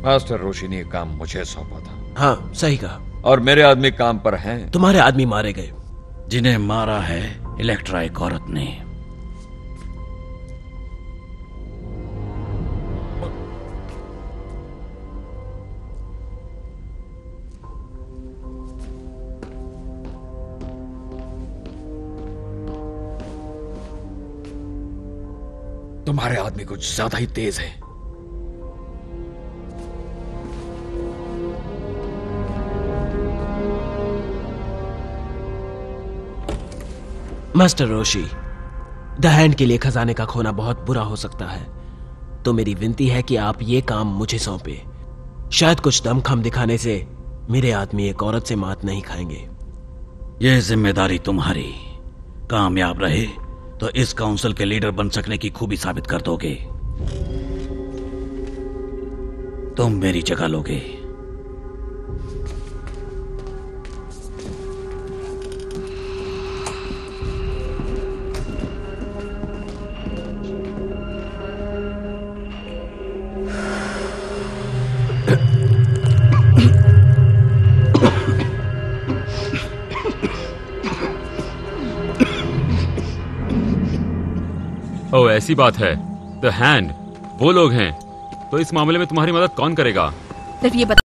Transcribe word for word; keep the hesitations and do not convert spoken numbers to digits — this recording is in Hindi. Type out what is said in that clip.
मास्टर रोशी ने काम मुझे सौंपा था। हाँ, सही कहा। और मेरे आदमी काम पर हैं। तुम्हारे आदमी मारे गए। जिन्हें मारा है इलेक्ट्रा एक औरत ने। तुम्हारे आदमी कुछ ज्यादा ही तेज है। मास्टर रोशी, द हैंड के लिए खजाने का खोना बहुत बुरा हो सकता है, तो मेरी विनती है कि आप ये काम मुझे सौंपे। शायद कुछ दमखम दिखाने से मेरे आदमी एक औरत से मात नहीं खाएंगे। यह जिम्मेदारी तुम्हारी। कामयाब रहे तो इस काउंसिल के लीडर बन सकने की खूबी साबित कर दोगे। तुम मेरी जगह लोगे। ओह, ऐसी बात है। द हैंड वो लोग हैं, तो इस मामले में तुम्हारी मदद कौन करेगा? सिर्फ ये बता